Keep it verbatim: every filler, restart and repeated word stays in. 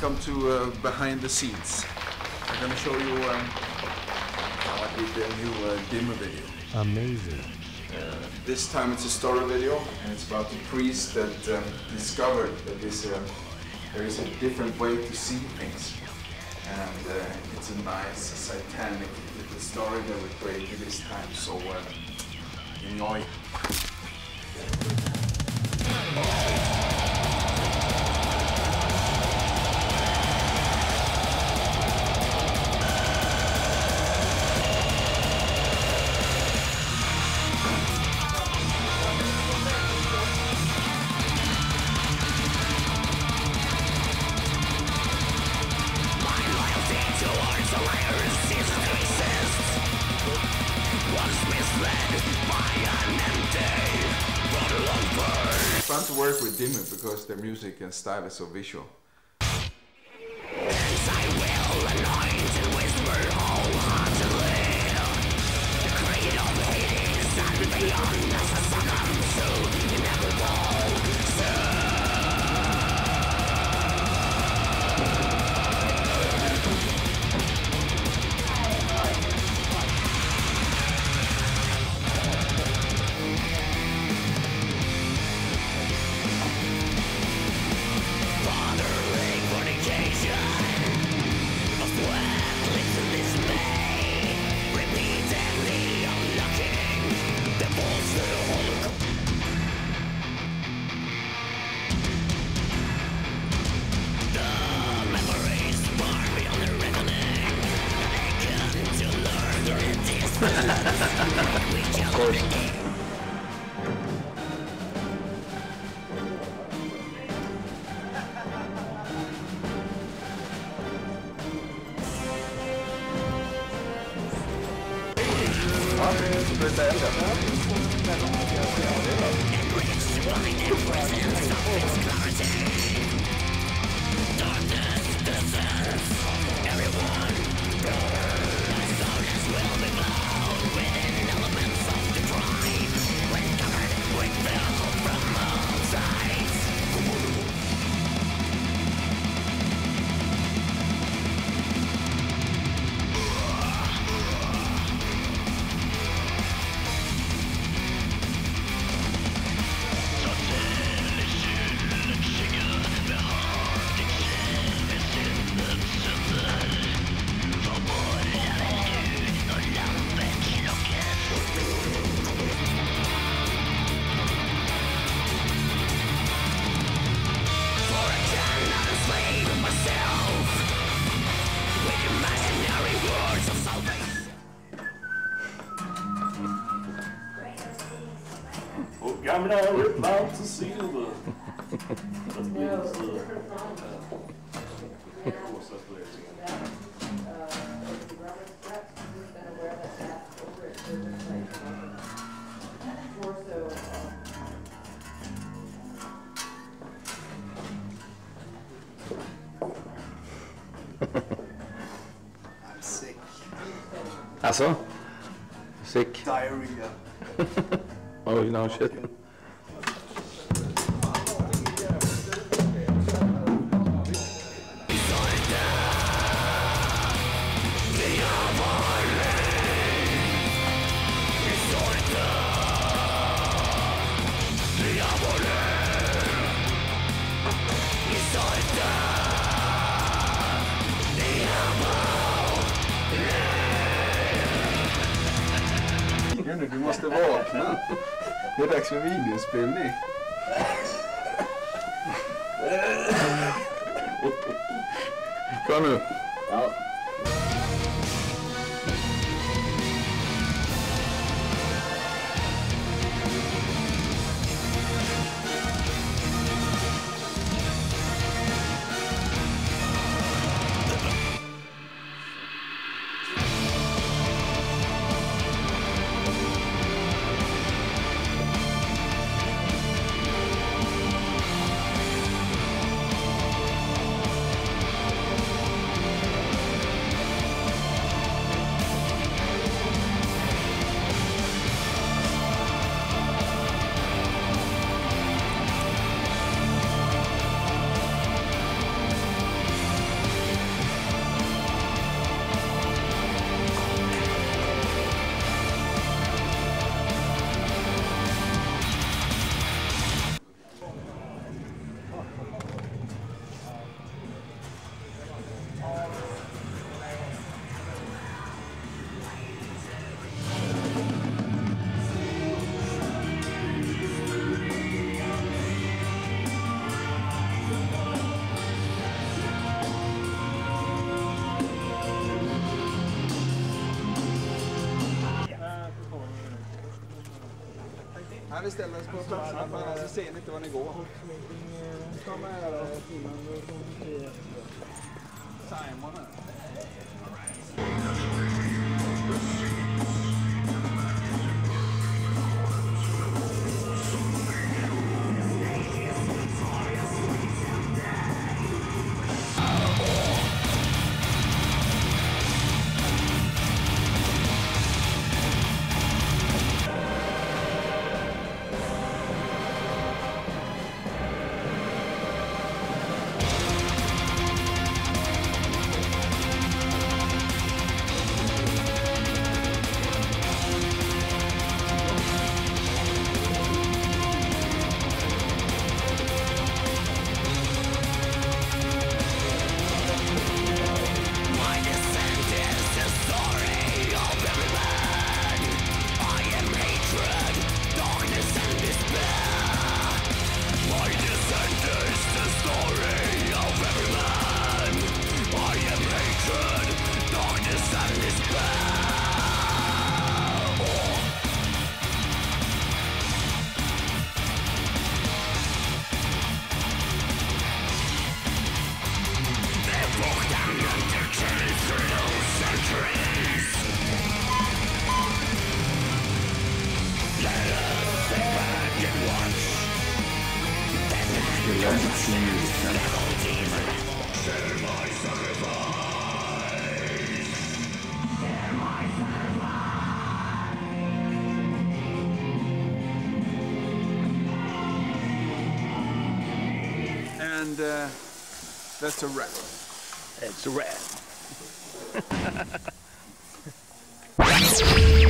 welcome to uh, behind the scenes. I'm gonna show you um, how I did the new uh, demo video. Amazing. Uh, this time it's a story video, and it's about the priest that um, discovered that this, uh, there is a different way to see things. And uh, it's a nice satanic little story that we created this time, so uh, enjoy. It's fun to work with Dimmu because their music and style is so visual. Of course. Gamla Ripmount to Silver. I'm sick. Alltså? Sick? Diarrhea. Oh, no shit. Du måste vakna. Det är dags för videospelning. Kom nu. Ja. Ja, vi ställer oss på platserna, för annars ser ni inte var ni går. Simon här. And uh, that's a wrap. It's a wrap.